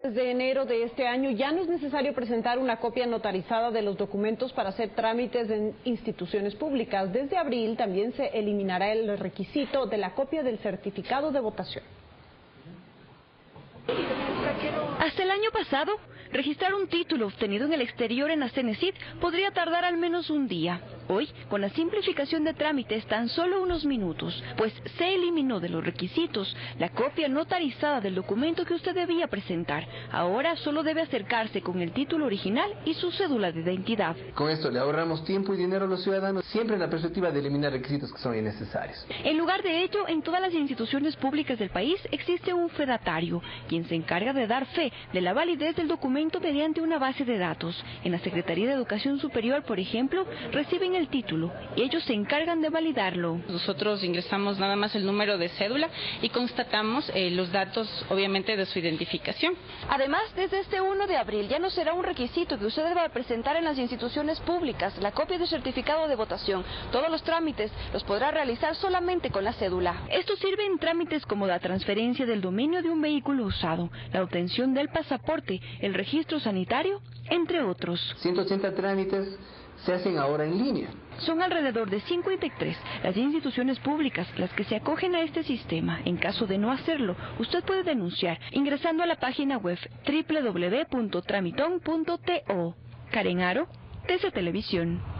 Desde enero de este año ya no es necesario presentar una copia notarizada de los documentos para hacer trámites en instituciones públicas. Desde abril también se eliminará el requisito de la copia del certificado de votación. Hasta el año pasado, registrar un título obtenido en el exterior en la CENESID podría tardar al menos un día. Hoy, con la simplificación de trámites, tan solo unos minutos, pues se eliminó de los requisitos la copia notarizada del documento que usted debía presentar. Ahora solo debe acercarse con el título original y su cédula de identidad. Con esto le ahorramos tiempo y dinero a los ciudadanos, siempre en la perspectiva de eliminar requisitos que son innecesarios. En lugar de ello, en todas las instituciones públicas del país existe un fedatario, quien se encarga de dar fe de la validez del documento mediante una base de datos. En la Secretaría de Educación Superior, por ejemplo, reciben el título y ellos se encargan de validarlo. Nosotros ingresamos nada más el número de cédula y constatamos los datos, obviamente, de su identificación. Además, desde este 1 de abril ya no será un requisito que usted deba presentar en las instituciones públicas la copia de certificado de votación. Todos los trámites los podrá realizar solamente con la cédula. Esto sirve en trámites como la transferencia del dominio de un vehículo usado, la obtención del pasaporte, el registro sanitario, entre otros. 180 trámites se hacen ahora en línea. Son alrededor de 53 las instituciones públicas las que se acogen a este sistema. En caso de no hacerlo, usted puede denunciar ingresando a la página web www.tramitón.to. Karen Aro, TC Televisión.